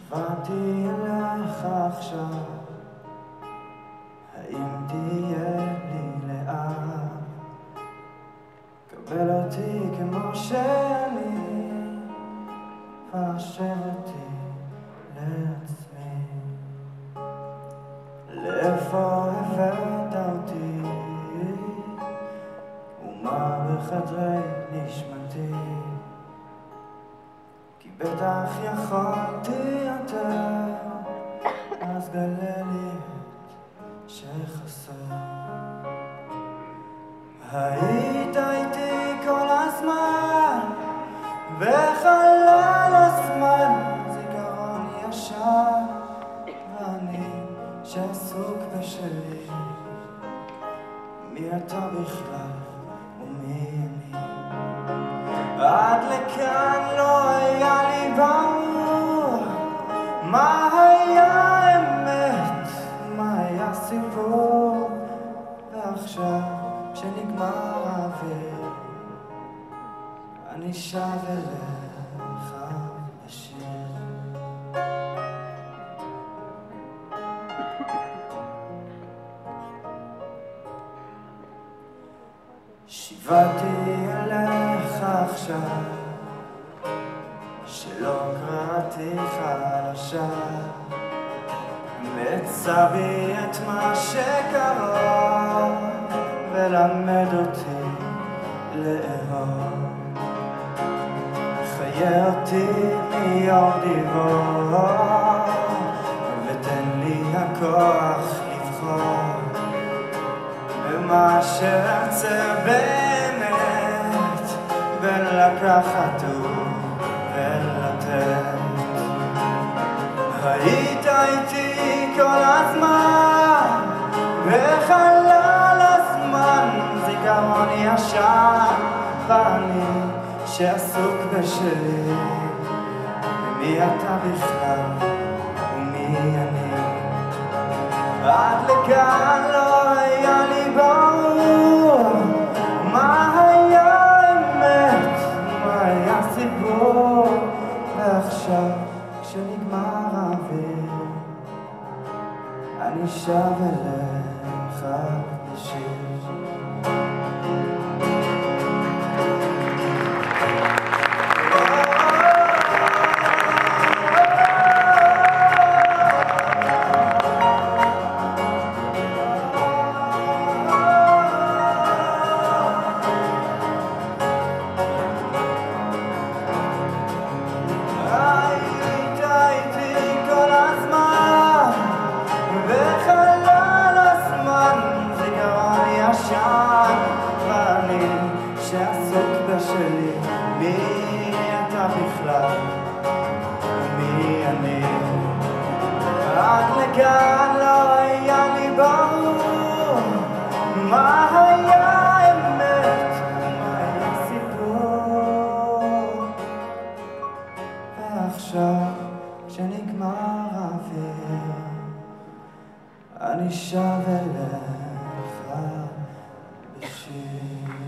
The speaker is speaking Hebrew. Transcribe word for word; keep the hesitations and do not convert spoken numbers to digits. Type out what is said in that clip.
באתי אליך עכשיו, האם תהיה לי לאב? קבל אותי כמו שאני, והשב אותי לעצמי. לאיפה הבאת אותי, ומה בחדרי נשמתי? כי בטח יכולתי יותר, אז גלה לי את שחסר. היית איתי כל הזמן, בחלל הזמן, זיכרון ישר, ואני שעסוק בשלי. מי אתה בכלל ומי אני? עד לכאן לא היה לי ברור מה היה אמת, מה היה סיפור. ועכשיו כשנגמר האוויר, אני שב אליך בשיר. שיבתי אליך עכשיו, שלא קראתי חלשה, מצא בי את מה שקרה, ולמד אותי לאהוב. חיה אותי מיום דיבור, ותן לי הכוח לבחור במה שארצה באמת, בין לקחת ולתת. היית איתי כל הזמן, בחלל הזמן, זיכרון ישן, ואני שעסוק בשלי. מי אתה בכלל ומי אני? עד לכאן לא היה לי ברור מה היה אמת, מה היה סיפור. ועכשיו כשנגמר האוויר, אני שב אליך בשיר. ואני שעסוק בשלי. מי אתה בכלל ומי אני? עד לכאן לא היה לי ברור מה היה אמת, מה היה סיפור. ועכשיו כשנגמר האוויר, אני שב אליך בשיר.